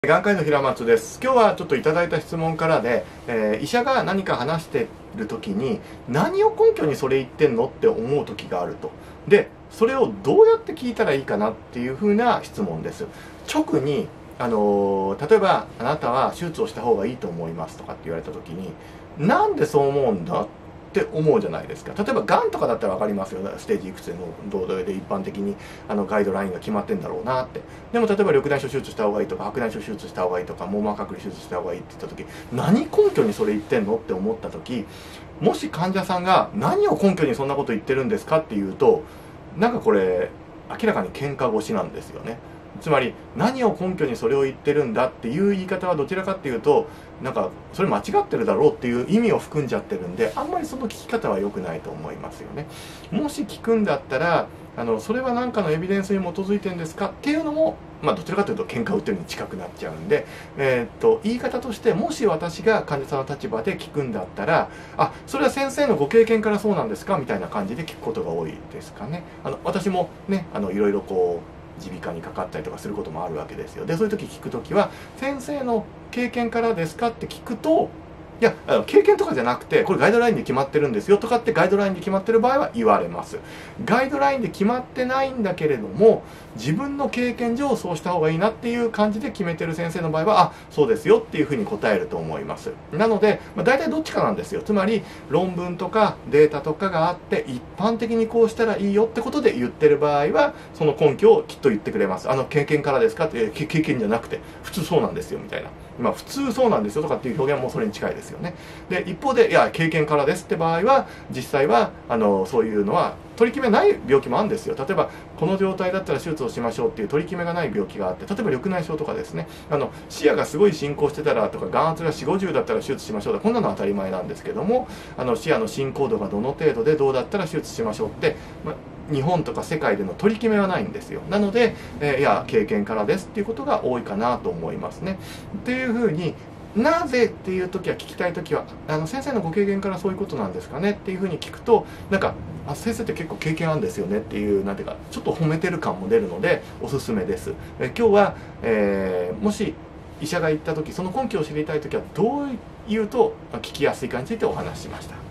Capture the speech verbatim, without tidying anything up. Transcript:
眼科医の平松です。今日はちょっといただいた質問からで、えー医者が何か話してる時に何を根拠にそれ言ってんのって思う時があると。で、それをどうやって聞いたらいいかなっていうふうな質問です。直に、あのー例えばあなたは手術をした方がいいと思いますとかって言われた時に、なんでそう思うんだって思うじゃないですか。例えばがんとかだったら分かりますよ。ステージいくつでのどうで一般的にあのガイドラインが決まってんだろうなって。でも例えば緑内障手術した方がいいとか白内障手術した方がいいとか網膜剥離手術した方がいいって言った時、何根拠にそれ言ってんのって思った時、もし患者さんが何を根拠にそんなこと言ってるんですかっていうと、なんかこれ明らかに喧嘩腰なんですよね。つまり何を根拠にそれを言ってるんだっていう言い方はどちらかっていうと、なんかそれ間違ってるだろうっていう意味を含んじゃってるんで、あんまりその聞き方は良くないと思いますよね。もし聞くんだったら、あのそれは何かのエビデンスに基づいてるんですかっていうのも、まあ、どちらかというと喧嘩を売ってるに近くなっちゃうんで、えー、っと言い方として、もし私が患者さんの立場で聞くんだったら、あ、それは先生のご経験からそうなんですかみたいな感じで聞くことが多いですかね。あの私もね、あのいろいろこう耳鼻科にかかったりとかすることもあるわけですよ。で、そういう時聞く時は、先生の経験からですかって聞くと、いや、あの経験とかじゃなくて、これガイドラインで決まってるんですよとかってガイドラインで決まってる場合は言われます。ガイドラインで決まってないんだけれども、自分の経験上そうした方がいいなっていう感じで決めてる先生の場合は、あ、そうですよっていうふうに答えると思います。なので、まあ、大体どっちかなんですよ。つまり、論文とかデータとかがあって、一般的にこうしたらいいよってことで言ってる場合は、その根拠をきっと言ってくれます。あの、経験からですかって、経験じゃなくて、普通そうなんですよみたいな。まあ、普通そうなんですよとかっていう表現もそれに近いですよね。で、一方で、いや、経験からですって場合は、実際は、あの、そういうのは、取り決めない病気もあるんですよ。例えば、この状態だったら手術をしましょうっていう取り決めがない病気があって、例えば緑内障とかですね、あの、視野がすごい進行してたらとか、眼圧がよんじゅう、ごじゅうだったら手術しましょうだ。こんなのは当たり前なんですけども、あの、視野の進行度がどの程度でどうだったら手術しましょうって、ま日本とか世界での取り決めはないんですよ。なので、えー、いや、経験からですっていうことが多いかなと思いますね。っていうふうに、なぜっていう時は、聞きたい時は、あの先生のご経験からそういうことなんですかねっていうふうに聞くと、なんか、あ、先生って結構経験あるんですよねっていう、なんていうか、ちょっと褒めてる感も出るので、おすすめです。え今日は、えー、もし医者が言った時、その根拠を知りたい時は、どう言うと聞きやすいかについてお話ししました。